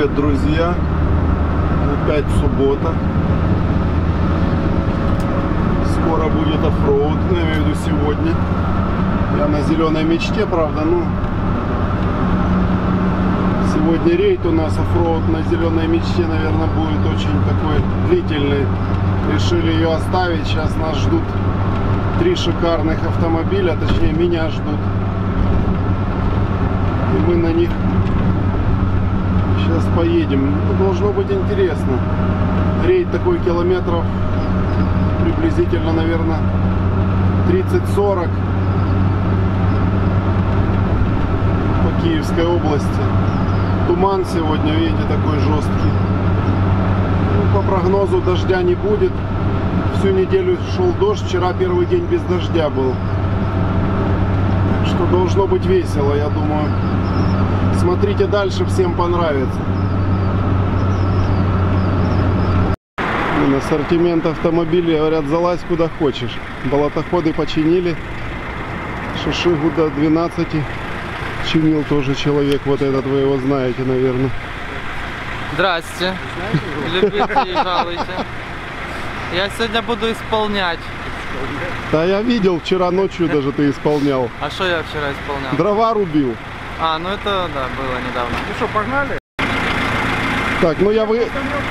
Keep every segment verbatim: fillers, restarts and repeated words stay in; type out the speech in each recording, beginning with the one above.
Привет, друзья! Опять суббота. Скоро будет оффроуд, я имею в виду сегодня. Я на зеленой мечте, правда, ну сегодня рейд у нас оффроуд на зеленой мечте, наверное, будет очень такой длительный. Решили ее оставить. Сейчас нас ждут три шикарных автомобиля, точнее меня ждут. И мы на них сейчас поедем. Ну, должно быть интересно. Рейд такой километров приблизительно, наверное, тридцать-сорок по Киевской области. Туман сегодня, видите, такой жесткий. Ну, по прогнозу дождя не будет. Всю неделю шел дождь. Вчера первый день без дождя был. Так что должно быть весело, я думаю. Смотрите дальше, всем понравится. Ассортимент автомобилей, говорят, залазь куда хочешь. Болотоходы починили. Шишигу до двенадцати чинил тоже человек. Вот этот вы его знаете, наверное. Здрасте. Любите и жалуйте. Я сегодня буду исполнять. Да я видел, вчера ночью даже ты исполнял. А что я вчера исполнял? Дрова рубил. А, ну это, да, было недавно. Ну что, погнали? Так, ну я вы...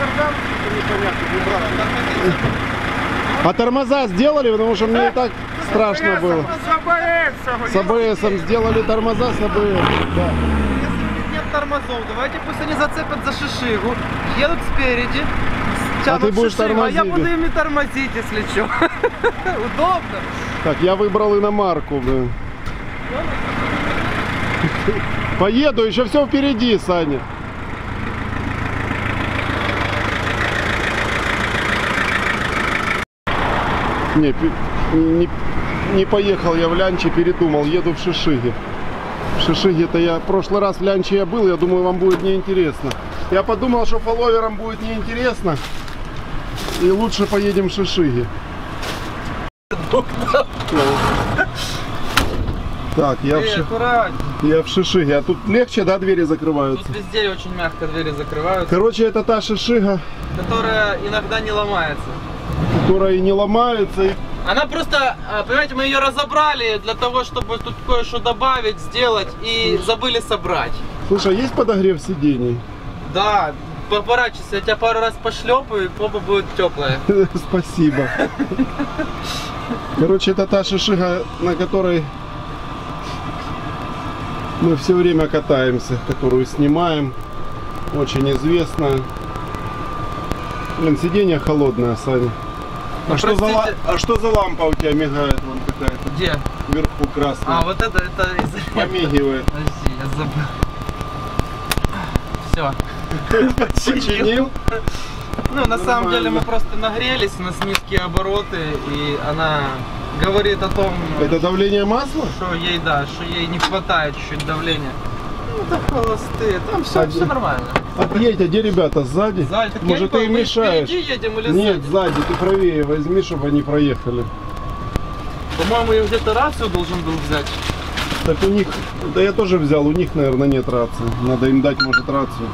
А тормоза сделали, потому что мне и так страшно было. С АБСом сделали тормоза с АБС. Да. Если нет тормозов, давайте пусть они зацепят за шишигу, едут спереди, а ты будешь шишигу, тормозить. А я буду ими тормозить, если что. Удобно. Так, я выбрал иномарку, блин. Поеду, еще все впереди, Саня. Не, не, не поехал я в Лянче, передумал, еду в Шишиге. В Шишиге-то я, в прошлый раз в Лянче я был, я думаю, вам будет неинтересно. Я подумал, что фолловерам будет неинтересно, и лучше поедем в Шишиге. Так, я, Эй, в... я в Шишиге. А тут легче, да, двери закрываются? Тут везде очень мягко двери закрываются. Короче, это та Шишига, которая иногда не ломается. Которая и не ломается. И... Она просто, понимаете, мы ее разобрали для того, чтобы тут кое-что добавить, сделать, и забыли собрать. Слушай, а есть подогрев сидений? Да, поворачивайся, я тебя пару раз пошлепаю, и попа будет теплая. Спасибо. Короче, это та Шишига, на которой мы все время катаемся, которую снимаем. Очень известная. Блин, сиденье холодное, Саня. А, ну, что за, а что за лампа у тебя мигает вон какая-то? Где? Вверху красная. А, вот это, это из-за... Помигивает. Подожди, я забыл. Все. Починил? Ну, на самом деле мы просто нагрелись, у нас низкие обороты, и она говорит о том... Это давление масла? Что ей, да, что ей не хватает чуть-чуть давления. Ну, это холостые, там все, а, все нормально. Отъедь, а где ребята? Сзади? Сзади. Так может, ты им мешаешь? Едем или Нет, сзади? сзади, ты правее возьми, чтобы они проехали. По-моему, я где-то рацию должен был взять. Так у них, да я тоже взял, у них, наверное, нет рации. Надо им дать, может, рацию.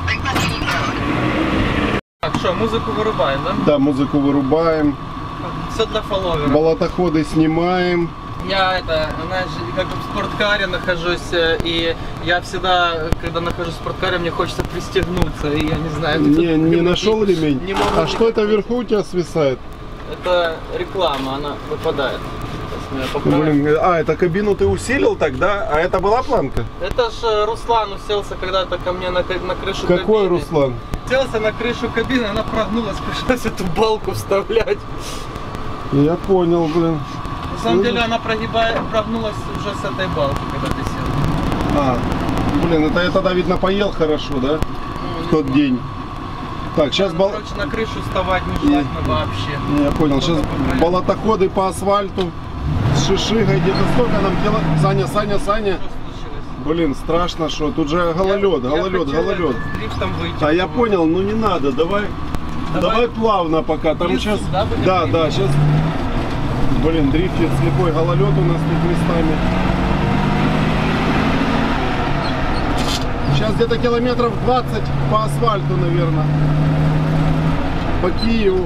Так, что, музыку вырубаем, да? Да, музыку вырубаем. Все для фолловера. Болотоходы снимаем. Я это, знаешь, как в спорткаре нахожусь, и я всегда, когда нахожусь в спорткаре, мне хочется пристегнуться, и я не знаю... Не, не нашел ремень? Не могу а что это вверху у тебя свисает? Это реклама, она выпадает. Блин, а, это кабину ты усилил тогда? А это была планка? Это ж Руслан уселся когда-то ко мне на, на крышу Какой кабины. Какой Руслан? Уселся на крышу кабины, она прогнулась, пришлось эту балку вставлять. Я понял, блин. На самом деле она прогибает, прогнулась уже с этой балки, когда ты сел. А, блин, это я тогда, видно, поел хорошо, да? Ну, в тот знаю. день. Так, сейчас... Бол... Короче, на крышу вставать не желательно вообще. Я понял, сейчас болотоходы по асфальту с Шишигой, где-то столько нам кило... Саня, Саня, Саня. Блин, страшно, что тут же гололед, я, гололед, я гололед. Выйти, а я понял, ну не надо, давай, давай, давай плавно пока, там Лесу, сейчас... Да, да, да, сейчас... Блин, дрифтит слепой гололед у нас тут местами. Сейчас где-то километров двадцать по асфальту, наверное. По Киеву.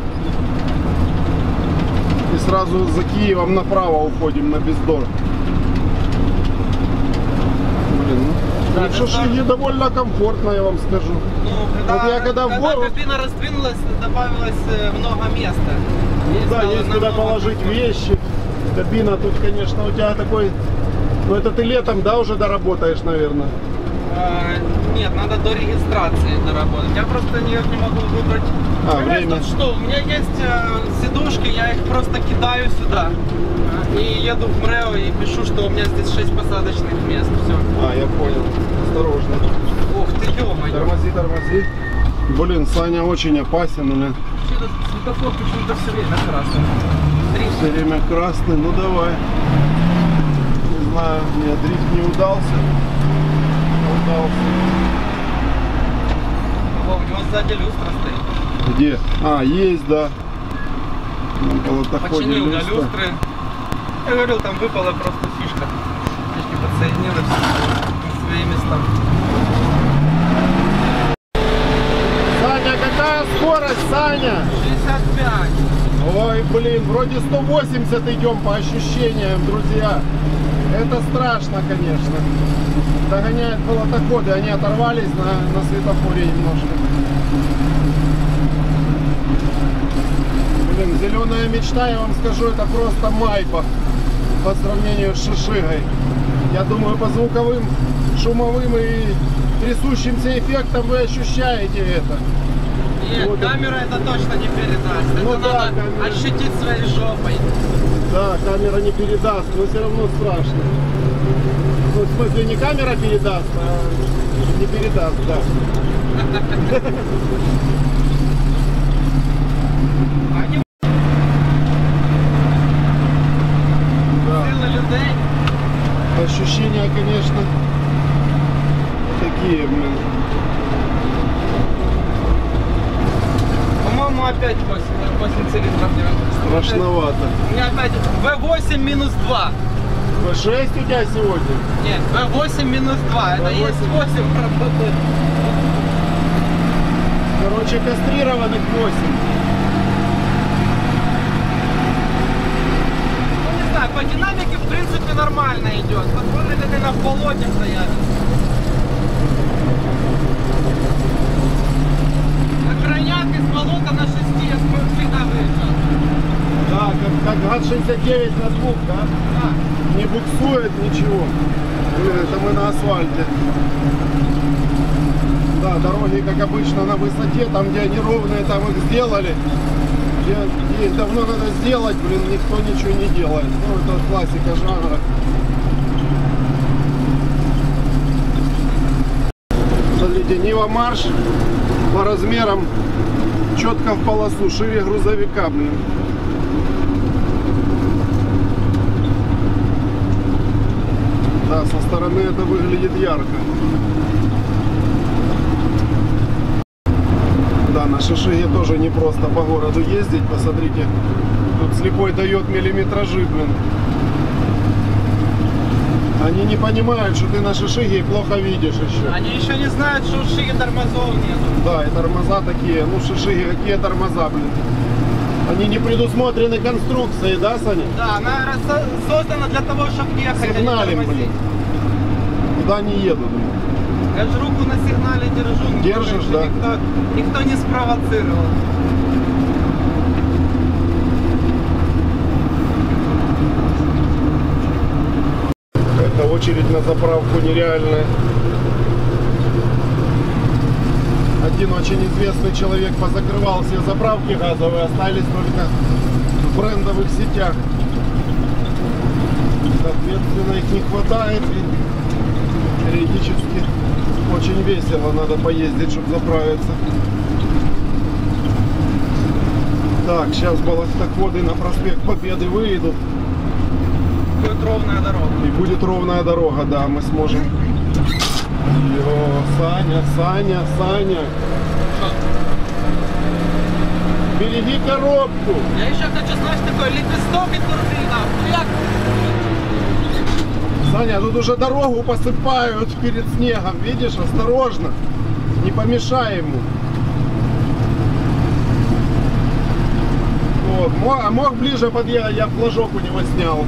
И сразу за Киевом направо уходим на Бездор. Блин, ну, Да, в Шишиге довольно комфортно, я вам скажу. Ну, когда, Вот я когда в когда город- кабина раздвинулась, добавилось э, много места. И Да, стало есть куда намного положить комфортнее. вещи. Кабина тут, конечно, у тебя такой... Ну это ты летом, да, уже доработаешь, наверное? А, нет, надо до регистрации доработать. Я просто никак не могу выбрать. А, Понимаешь, время. тут что, у меня есть э, сидушки, я их просто кидаю сюда. И еду в МРЭО и пишу, что у меня здесь шесть посадочных мест. Все. А, я понял. Осторожно. Ух ты, ё-моё. Тормози, тормози. Блин, Саня очень опасен, у меня Что-то светофор почему-то все время красный. все Дрифт. время красный. Ну давай. Не знаю, мне дрифт не удался. Удался. О, у него сзади люстра стоит. Где? А, есть, да. На колотоходе Починил для люстра. люстры. Я говорил, там выпала просто фишка. Фишки подсоединились на свои места. Саня, какая скорость, Саня? шестьдесят пять. Ой, блин, вроде сто восемьдесят идем по ощущениям, друзья. Это страшно, конечно. Догоняют колотоходы, они оторвались на, на светофоре немножко. Блин, зеленая мечта, я вам скажу, это просто майба по сравнению с Шишигой. Я думаю, по звуковым, шумовым и трясущимся эффектам вы ощущаете это. Нет, Вот камера это точно не передаст. Ну это да, надо камера. ощутить своей жопой. Да, камера не передаст, но все равно страшно. Ну, в смысле, не камера передаст, а не передаст, да. Они Да. силы людей. Ощущения, конечно, такие, блин. По-моему, опять восемь, восемь цилиндров. Страшновато. У меня опять вэ восемь минус два. вэ шесть у тебя сегодня? Нет, вэ восемь минус два. Это вэ восемь. есть восемь работает. Короче, кастрированных восемь. Ну не знаю, по динамике в принципе нормально идет. Посмотрите, как она в болоте стоят. На крайняк из болота на шести я всегда выезжал. Да, как, как ГАЗ шестьдесят девять на двух, да? Да. Не буксует ничего. Блин, это мы на асфальте. Да, дороги, как обычно, на высоте, там, где они ровные, там их сделали. Где, где их давно надо сделать, блин, никто ничего не делает. Ну, это классика жанра. Смотрите, Нива Марш по размерам четко в полосу, шире грузовика, блин. Да, со стороны это выглядит ярко. Да, на Шишиге тоже не просто по городу ездить. Посмотрите, тут слепой дает миллиметражи, блин. Они не понимают, что ты на Шишиге и плохо видишь еще. Они еще не знают, что у Шиги тормозов нет. Да, и тормоза такие. Ну, Шишиги, какие тормоза, блин. Они не предусмотрены конструкцией, да, Саня? Да, она рас- создана для того, чтобы ехать, а не Сигналим, тормозить. блин. Куда не едут, блин. Я же руку на сигнале держу. но Держишь, чтобы да? Никто, никто не спровоцировал. Это очередь на заправку нереальная. Один очень известный человек позакрывал все заправки газовые, остались только в брендовых сетях. Соответственно, их не хватает и периодически очень весело, надо поездить, чтобы заправиться. Так, сейчас балахтоходы на проспект Победы выйдут. Будет ровная дорога. И будет ровная дорога, да, мы сможем. Йо, Саня, Саня, Саня. Что? Береги коробку. Я еще хочу, знаешь, такой лепесток и турбина. Як? Саня, тут уже дорогу посыпают перед снегом, видишь, осторожно, не помешай ему. Вот. А мог ближе подъехать, я флажок у него снял.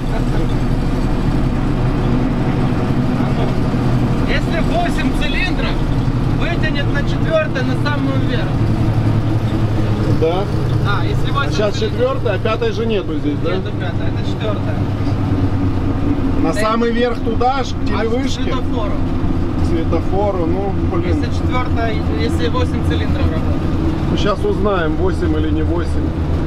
Если восемь цилиндров, вытянет на четвертое на самую вверх. Да? А, если восемь Сейчас цилиндров. четвертая, а пятой же нету здесь, да? Нету пятая, это четвертая. На самый верх туда, аж к телевышке? А к светофору. К светофору, ну, блин. Если четвертая, если восемь цилиндров работает. Ну, сейчас узнаем, восемь или не восемь.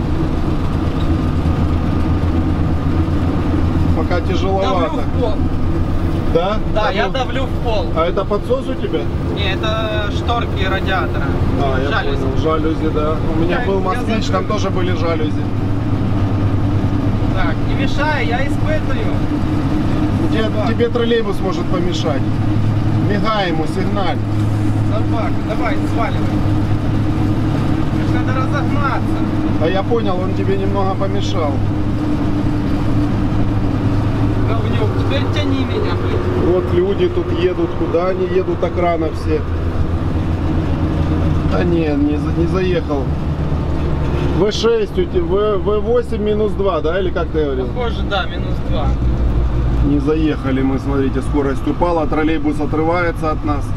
Пока тяжеловато. Давлю в пол. Да? Да, А я ну- давлю в пол. А это подсос у тебя? Не, это шторки радиатора. А, я Жалюзи. понял, жалюзи, да. У меня Я- был я москвич, там закрыл. тоже были жалюзи. Так, не мешай, я испытываю. Где, Собака. тебе троллейбус может помешать. Мигай ему, сигналь. Собака, давай, сваливай. Мне ж надо разогнаться. А я понял, он тебе немного помешал. Говнюк, теперь тяни меня, блин. Вот люди тут едут, куда они едут, так рано все. Да не, не, за- не заехал. вэ шесть, у тебя, вэ восемь минус два, да, или как ты говорил? Похоже, да, минус два. Не заехали мы, смотрите, скорость упала, троллейбус отрывается от нас.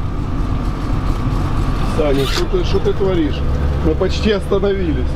Саня, что ты, что ты творишь? Мы почти остановились.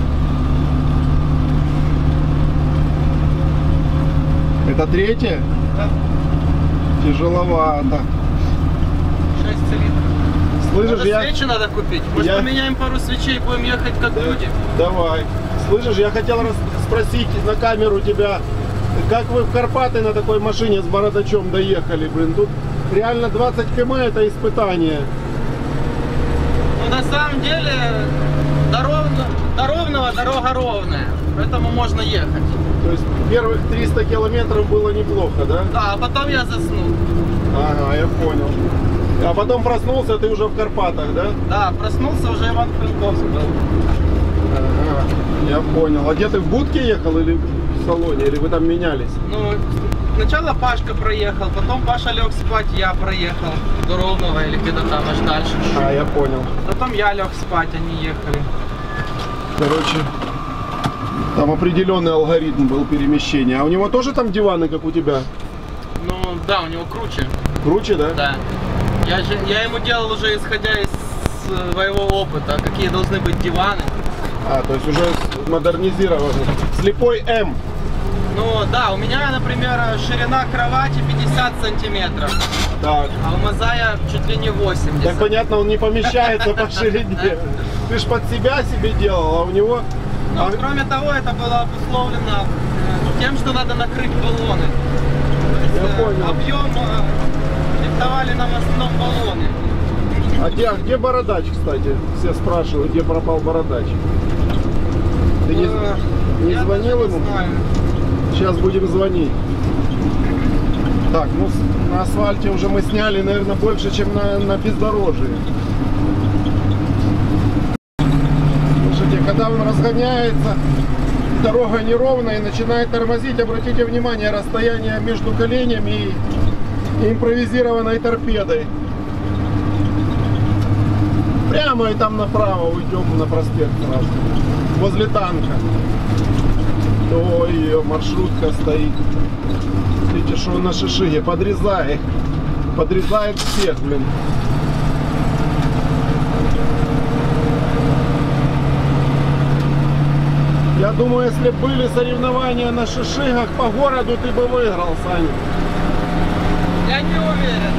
Это третья? Да, Тяжеловато. шесть цилиндров. Слышишь, Может, я... свечи надо купить? Может, я- поменяем пару свечей, будем ехать как Да, люди? Давай. Слышишь, я хотел рас- спросить на камеру тебя, как вы в Карпаты на такой машине с бородачом доехали, блин? Тут реально двадцать километров это испытание. Ну, на самом деле, до, ровно- до ровного дорога ровная, поэтому можно ехать. То есть первых триста километров было неплохо, да? Да, а потом я заснул. Ага, я понял. А потом проснулся, ты уже в Карпатах, да? Да, проснулся, уже Иван Франковск был. Ага, я понял. А где ты в будке ехал или в салоне, или вы там менялись? Ну, сначала Пашка проехал, потом Паша лег спать, я проехал до Ровного или где-то там аж дальше. А, я понял. Потом я лег спать, они ехали. Короче, там определенный алгоритм был перемещения. А у него тоже там диваны, как у тебя? Ну, да, у него круче. Круче, да? Да. Я, же, я ему делал уже исходя из своего опыта, какие должны быть диваны. А, то есть уже с- модернизировано. Слепой М. Ну, да, у меня, например, ширина кровати пятьдесят сантиметров, Так. а у Мазая чуть ли не восемьдесят. Так понятно, он не помещается по ширине. Ты ж под себя себе делал, а у него... Но, А- кроме того, это было обусловлено э, тем, что надо накрыть баллоны. То Я есть, э, понял. объем э, диктовали нам в основном баллоны. А где, а где бородач, кстати? Все спрашивают, где пропал бородач. Ты не, Э, не я звонил даже не ему? знаю. Сейчас будем звонить. Так, ну с- на асфальте уже мы сняли, наверное, больше, чем на, на бездорожье. Слушайте, когда он разгоняется, дорога неровная и начинает тормозить, обратите внимание, расстояние между коленями и импровизированной торпедой. Прямо и там направо уйдем на проспект сразу, возле танка. Ой, ее маршрутка стоит. Видите, что он на шишиге подрезает. Подрезает всех, блин. Я думаю, если были соревнования на шишигах по городу, ты бы выиграл, Саня. Я не уверен.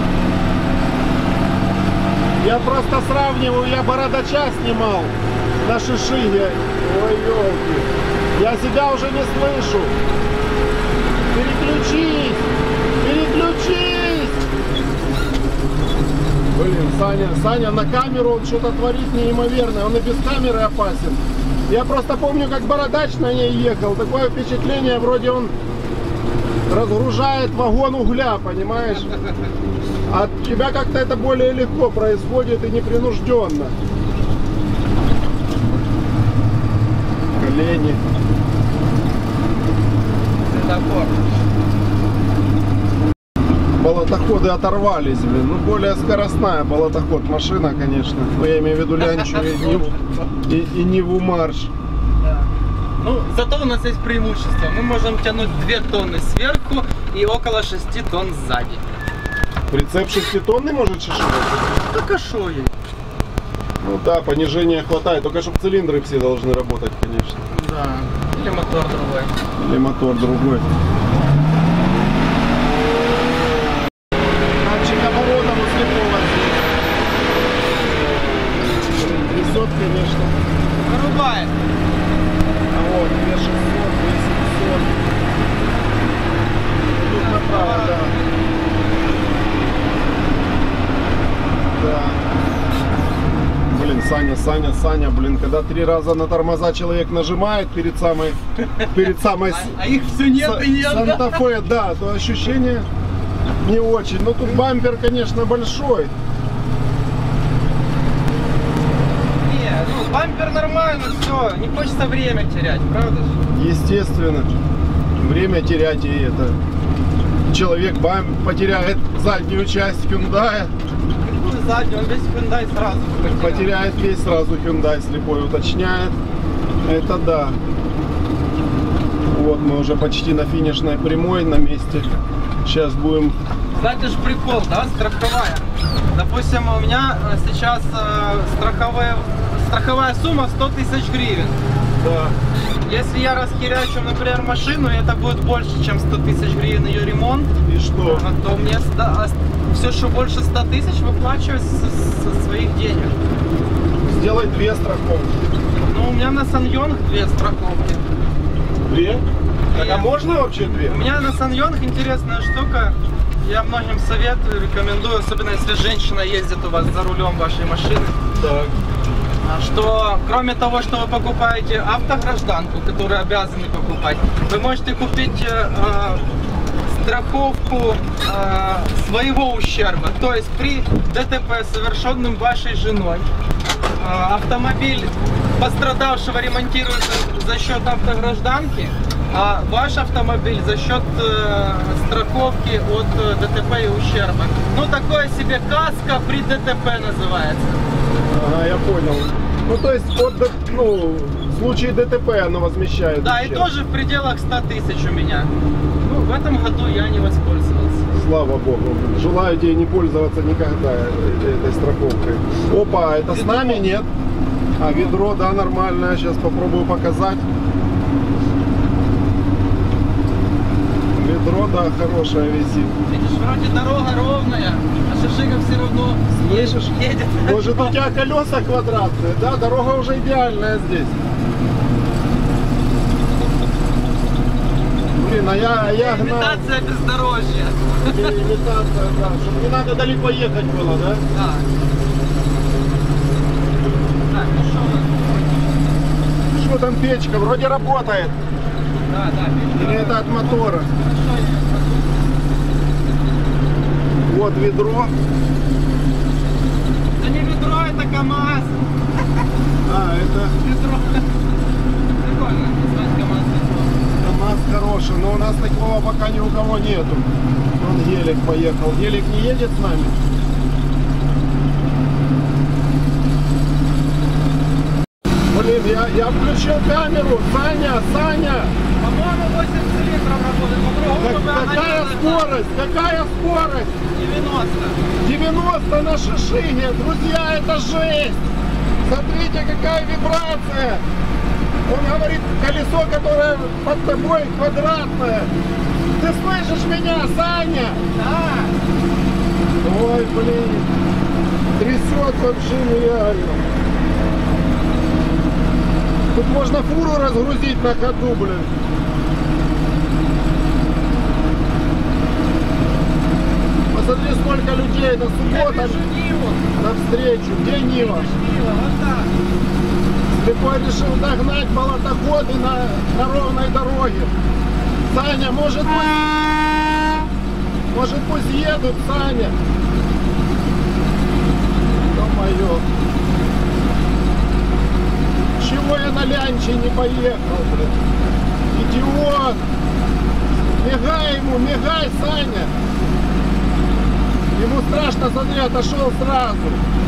Я просто сравниваю, я бородача снимал на шишиге. Ой, елки. Я себя уже не слышу. Переключись! Переключись! Блин, Саня, Саня на камеру он что-то творит неимоверное. Он и без камеры опасен. Я просто помню, как бородач на ней ехал. Такое впечатление, вроде он разгружает вагон угля, понимаешь? А от тебя как-то это более легко происходит и непринужденно. Колени. Светофор. Болотоходы оторвались, блин. Ну, более скоростная болотоход машина, конечно. Но я имею в виду Лянчу и Ниву, и, и Ниву Марш. Да. Ну, зато у нас есть преимущество. Мы можем тянуть две тонны сверху и около шести тонн сзади. Прицеп шеститонный может шишивать? Так а шо ей? Ну да, понижения хватает. Только чтобы цилиндры все должны работать, конечно. Да. Или мотор другой. Или мотор другой. Датчик оборота у слепого здесь. Трясет, конечно. Вырубает. А вот, две шестьсот, две семьсот. Тут направо, да. Да. Блин, Саня, Саня, Саня, блин, когда три раза на тормоза человек нажимает перед самой, перед самой А, а их все нет Са- и нет. да? Санта-Фе, да, то ощущение не очень. Но тут бампер, конечно, большой. Не, ну бампер нормально, все. Не хочется время терять, правда же? Естественно, время терять и это. Человек бам потеряет заднюю часть Hyundai, Ну, сзади, он весь Hyundai сразу потерял. потеряет весь сразу Hyundai, слепой уточняет. Это да. Вот мы уже почти на финишной прямой на месте. Сейчас будем. Кстати же прикол, да, страховая. Допустим, у меня э, сейчас э, страховая, страховая сумма сто тысяч гривен. Да. Если я расхерячу, например, машину, и это будет больше, чем сто тысяч гривен ее ремонт, И что? а то мне все, что больше ста тысяч, выплачивать со, со своих денег. Сделай две страховки. Ну, у меня на Саньонг две страховки. Две? Так, а Две. можно вообще две? У меня на Саньонг интересная штука. Я многим советую, рекомендую, особенно если женщина ездит у вас за рулем вашей машины. Так. Что кроме того, что вы покупаете автогражданку, которую обязаны покупать, вы можете купить э, э, страховку э, своего ущерба. То есть при ДТП, совершенном вашей женой, э, автомобиль пострадавшего ремонтируется за счет автогражданки, а ваш автомобиль за счет э, страховки от э, ДТП и ущерба. Ну, такое себе каска при ДТП называется. Ага, я понял. Ну, то есть, от, Д- ну, в случае ДТП оно возмещает. Да, и ущерб. тоже в пределах ста тысяч у меня. Ну, в этом году я не воспользовался. Слава богу. Желаю тебе не пользоваться никогда э- этой страховкой. Опа, это с Ведро. нами нет? А ведро, да, нормальное. Сейчас попробую показать. Ведро, да, хорошее висит. Видишь, вроде дорога ровная, а шишига все равно Слышишь? едет. Может, у тебя колеса квадратные, да? Дорога уже идеальная здесь. Блин, а я, я гнал. Имитация бездорожья. Или имитация, да. Чтобы не надо далеко ехать было, да? Да. Так, ну что у нас? Что там печка? Вроде работает. Да, да. Или это от мотора? Что я? Вот ведро. Да не ведро, это КамАЗ. А, это Ведро. Прикольно назвать КамАЗ ведро. КамАЗ хороший, но у нас такого пока ни у кого нету. Вон Гелик поехал. Гелик не едет с нами? Блин, я, я включил камеру. Саня, Саня! По-моему, восемь цилиндров работает. По-другому Как- бы она не какая работала. скорость? Какая скорость? девяносто. девяносто на шишине. Друзья, это жесть. Смотрите, какая вибрация. Он говорит, колесо, которое под тобой квадратное. Ты слышишь меня, Саня? Да. Ой, блин. Трясет вообще нереально. Тут можно фуру разгрузить на ходу, блин. Посмотри, сколько людей. Это Я суббота. вижу Ниву. Навстречу. Где Нива? Нива, вот так. Слепой решил догнать болотоходы на, на ровной дороге. Саня, может пусть... Может пусть едут, Саня. Ё-моё. Чего я на Лянче не поехал, блин? Идиот! Мигай ему, мигай, Саня! Ему страшно, смотри, отошел сразу.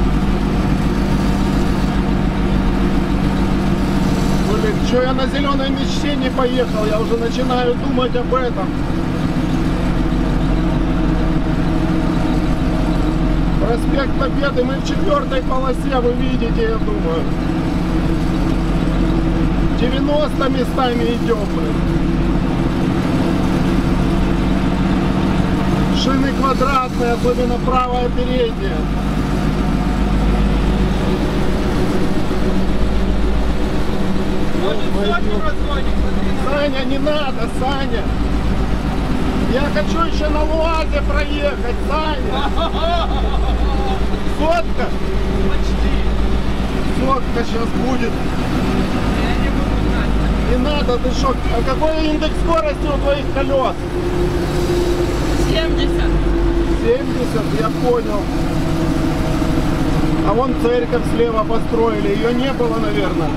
Блин, что я на зеленой мечте не поехал, я уже начинаю думать об этом. Проспект Победы, мы в четвертой полосе, вы видите, я думаю. девяносто местами идем, блин. Шины квадратные, особенно правая передняя. Саня, не надо, Саня. Я хочу еще на ЛуАЗе проехать, Саня. Сотка? Почти. Сотка сейчас будет. Я не буду знать. Не надо, ты шо? А какой индекс скорости у твоих колес? семьдесят. семьдесят, я понял. А вон церковь слева построили, ее не было, наверное.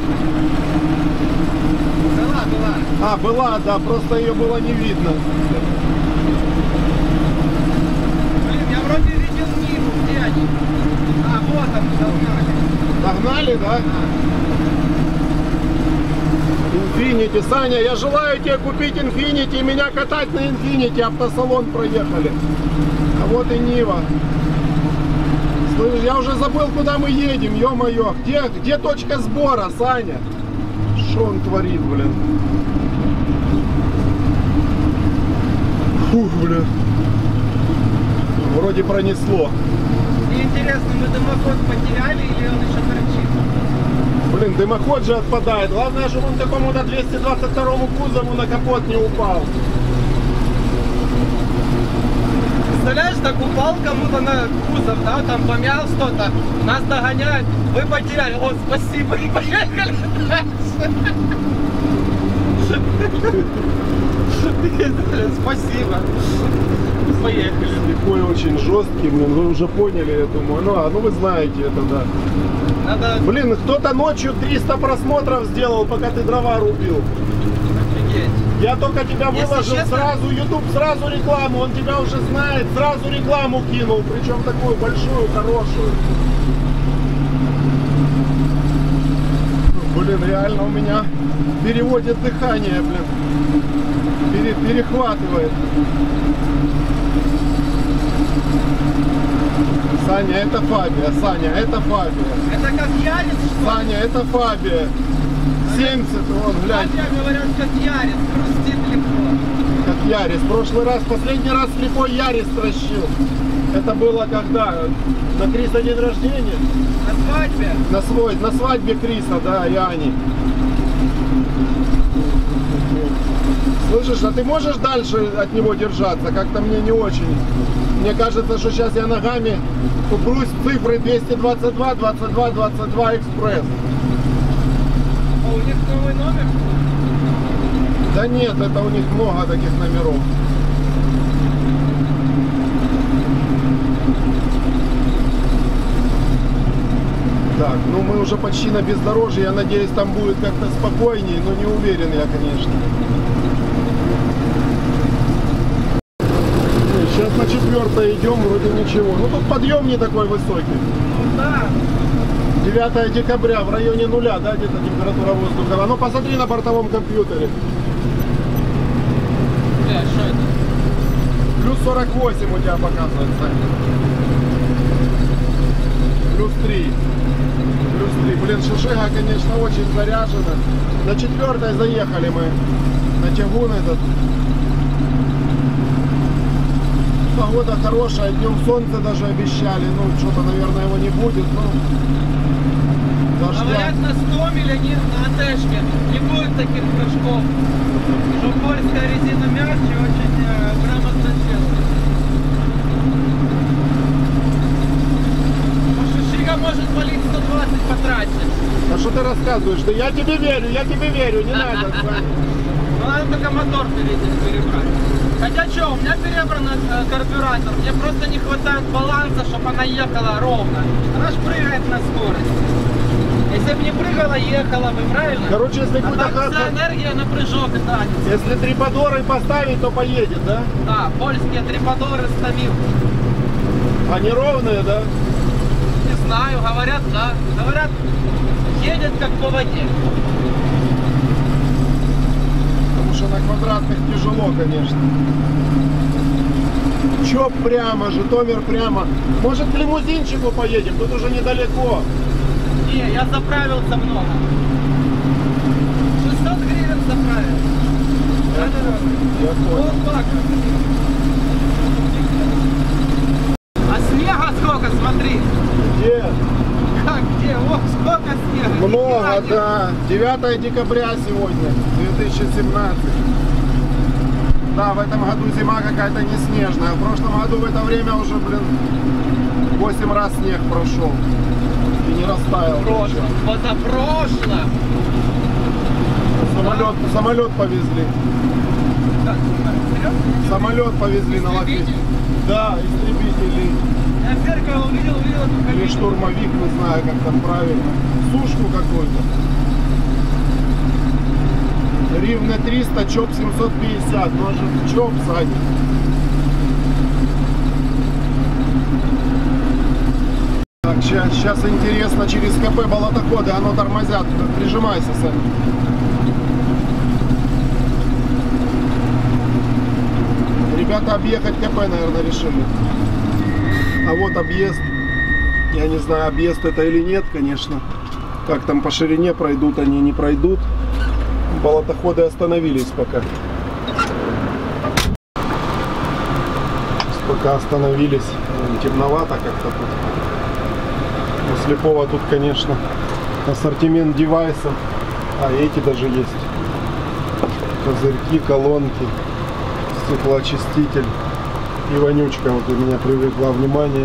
Была, была. А, была, да, просто ее было не видно. Блин, я вроде видел Ниву, где они? А, вот там, догнали. Догнали, да? Инфинити, Саня, я желаю тебе купить Инфинити и меня катать на Инфинити. Автосалон проехали. А вот и Нива. Слышь, я уже забыл, куда мы едем, ё-моё. Где, где точка сбора, Саня? Что он творит, блин? Фух, блин. Вроде пронесло. Мне интересно, мы дымоход потеряли или он еще торчит? Блин, дымоход же отпадает. Главное, чтобы он какому-то двести двадцать второму кузову на капот не упал. Представляешь, так упал кому-то на кузов, да, там помял что-то, нас догоняют, вы потеряли, о, спасибо, и поехали дальше. Спасибо. Поехали. Слепой очень жесткий, блин, вы уже поняли, я думаю. Ну, а, ну вы знаете это, да. Надо... Блин, кто-то ночью триста просмотров сделал, пока ты дрова рубил. Офигеть. Я только тебя Если выложил, честно... сразу YouTube, сразу рекламу, он тебя уже знает, сразу рекламу кинул, причем такую большую, хорошую. Блин, реально у меня переводит дыхание, блин. Пере, перехватывает. Саня, это Фабия, Саня, это Фабия. Это как Ярис, что ли? Саня, это Фабия. семьдесят, вон, глянь. Хотя говорят, как Ярис, хрустит легко. Как Ярис. В прошлый раз, последний раз слепой Ярис тращил. Это было когда? На Криса день рождения? На свадьбе? На, свой, на свадьбе Криса, да, и Ани. Слышишь, а ты можешь дальше от него держаться? Как-то мне не очень. Мне кажется, что сейчас я ногами упрусь в цифры двести двадцать два, двадцать два, двадцать два экспресс. А у них новый номер? Да нет, это у них много таких номеров. Так, ну мы уже почти на бездорожье, я надеюсь, там будет как-то спокойнее, но не уверен я, конечно. Сейчас на четвертое идем, вроде ничего. Ну тут подъем не такой высокий. Ну да. девятое декабря, в районе нуля, да, где-то температура воздуха. Ну посмотри на бортовом компьютере. Бля, что это? Плюс сорок восемь у тебя показывает, Саня. Плюс три. Плюс три. Блин, шишига, конечно, очень заряжена. На четвертой заехали мы. На тягун этот. Погода хорошая, днем солнце даже обещали. Ну, что-то, наверное, его не будет. Но дождя. Говорят, на стомеле, не на АТшке не будет таких прыжков. Что польская резина мягче, очень э, грамотно сделана. Шишига может валить сто двадцать по трассе. А что ты рассказываешь? Да я тебе верю, я тебе верю, не надо. Ну, надо только мотор перебрать. Хотя что, у меня перебран э, карбюратор, мне просто не хватает баланса, чтобы она ехала ровно. Она ж прыгает на скорость. Если бы не прыгала, ехала бы, правильно? Короче, если а будет так охота- вся энергия на прыжок и тратится. Если триподоры поставить, то поедет, да? Да, польские триподоры стамил. Они ровные, да? Не знаю, говорят, да. Говорят, едет как по воде. Потому что на квадратных тяжело, конечно. Чоп прямо, Житомир прямо. Может, к лимузинчику поедем? Тут уже недалеко. Не, я заправился много. шестьсот гривен заправил. Я, я понял. Вот так. А снега сколько, смотри. Где? Как, где? О, сколько снега. Много, Нифига не- да. девятое декабря сегодня, две тысячи семнадцатый. Да, в этом году зима какая-то не снежная. В прошлом году в это время уже, блин, восемь раз снег прошел. И не растаял. В прошлом, позапрошлом. Самолет, самолет повезли. Как, серьезно? Самолет повезли на лафете. Истребитель? Да, истребители. Я в зеркало увидел, увидел эту Или кабину. штурмовик, не знаю, как там правильно. Сушку какой-то. Ривне триста, ЧОП семьсот пятьдесят. Ну, же ЧОП, Саня. Так, сейчас, сейчас интересно, через КП болотоходы, оно тормозят. Прижимайся, Саня. Ребята объехать КП, наверное, решили. А вот объезд. Я не знаю, объезд это или нет, конечно. Как там по ширине пройдут, они не пройдут. Болотоходы остановились пока. Пока остановились. Темновато как-то тут. У слепого тут, конечно, ассортимент девайсов. А эти даже есть. Козырьки, колонки, стеклоочиститель. И вонючка вот у меня привлекла внимание.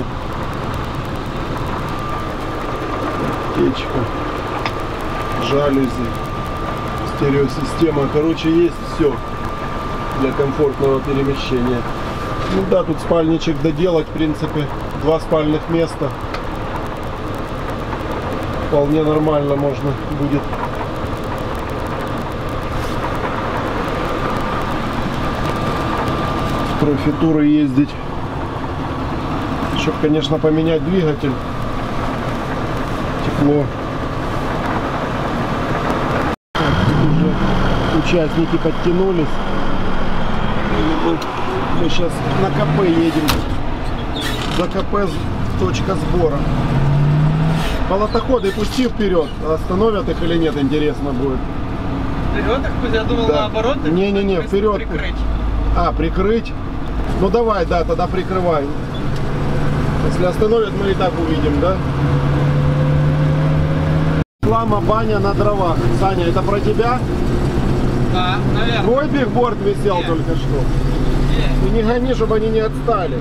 Печка, жалюзи, стереосистема. Короче, есть все для комфортного перемещения. Ну да, тут спальничек доделать, в принципе, два спальных места. Вполне нормально можно будет. В профитуры ездить. Чтобы, конечно, поменять двигатель. Тепло. Так, тут уже участники подтянулись. Мы, мы сейчас на КП едем. За КП точка сбора. Болотоходы пусти вперед. Остановят их или нет, интересно будет. Вперед их пусть, я думал, Да. наоборот. их Не-не-не, пусть вперед. прикрыть. А, прикрыть? Ну давай, да, тогда прикрывай. Если остановят, мы и так увидим, да? Реклама баня на дровах. Саня, это про тебя? Да, наверное. Твой бигборд висел Нет. только что. Нет. Ты не гони, чтобы они не отстали.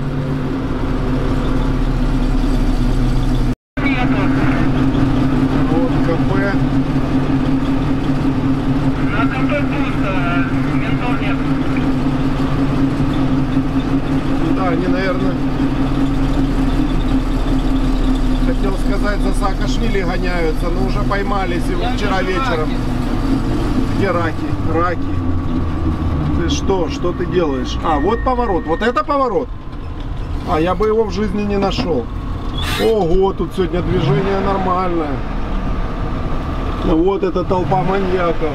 Вот КП. На КП пусто, ментов нет. Да, они, наверное, хотел сказать, за Саакашвили гоняются, но уже поймали сегодня, вчера вечером. Где раки? Раки. Ты что? Что ты делаешь? А, вот поворот. Вот это поворот? А, я бы его в жизни не нашел. Ого, тут сегодня движение нормальное. Вот это толпа маньяков.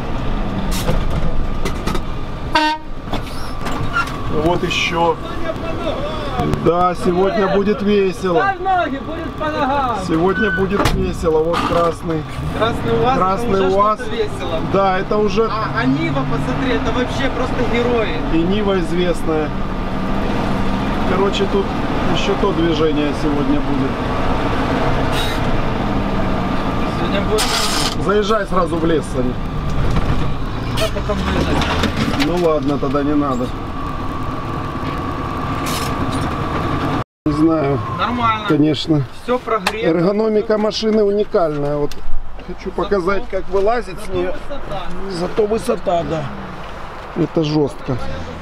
Вот еще. Да, сегодня будет весело. Ставь ноги, будет по ногам. Сегодня будет весело. Вот красный. Красный УАЗ, Красный это уже УАЗ. что-то весело. Да, это уже А, а Нива, посмотри, это вообще просто герои. и Нива известная. Короче, тут еще то движение сегодня будет. Сегодня будет... Заезжай сразу в лес, Саня. Да, потом выезжать. Ну ладно, тогда не надо. Не знаю, Нормально. конечно. Все прогрето. Эргономика машины уникальная. Вот хочу показать, как вылазить с нее. Высота. Зато высота, да. Это жестко.